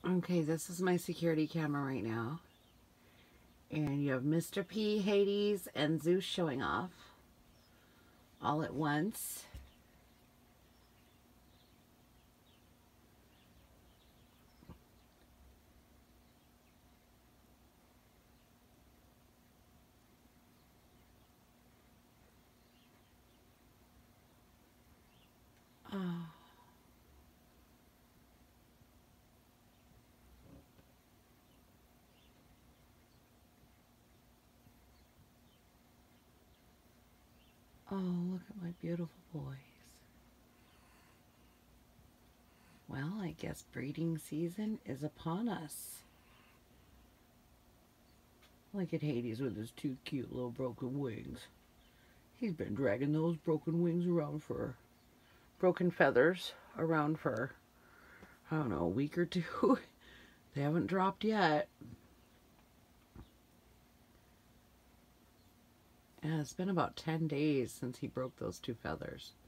Okay, this is my security camera right now. And you have Mr. P, Hades, and Zeus showing off all at once. Oh. Oh, look at my beautiful boys. Well, I guess breeding season is upon us. Look at Hades with his two cute little broken wings. He's been dragging those broken wings around for, broken feathers around for, I don't know, a week or two. They haven't dropped yet. Yeah, it's been about 10 days since he broke those two feathers.